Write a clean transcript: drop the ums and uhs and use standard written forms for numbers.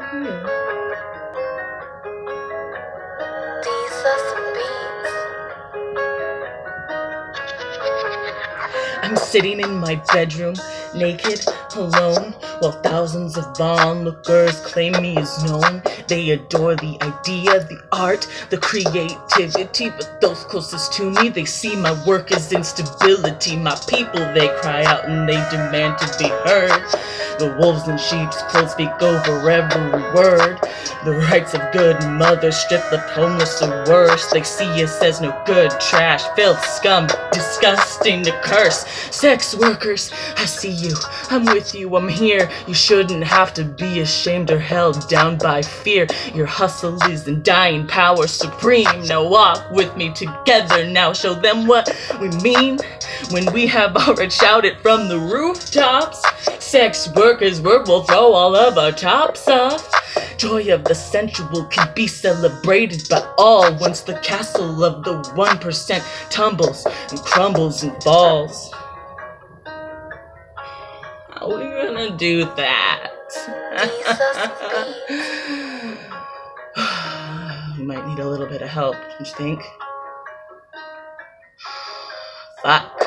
I'm sitting in my bedroom, naked, alone, while thousands of onlookers claim me as known. They adore the idea, the art, the creativity, but those closest to me, they see my work as instability. My people, they cry out and they demand to be heard. The wolves in sheep's clothes speak over every word. The rights of good mothers strip the homeless or worse. They see us as no good, trash, filth, scum, disgusting to curse. Sex workers, I see you, I'm with you, I'm here. You shouldn't have to be ashamed or held down by fear. Your hustle is undying, power supreme. Now walk with me together, now show them what we mean. When we have already shouted from the rooftops, sex workers work, we'll throw all of our tops off. Joy of the sensual can be celebrated by all once the castle of the 1% tumbles and crumbles and falls. How are we gonna do that? We might need a little bit of help, don't you think? Fuck.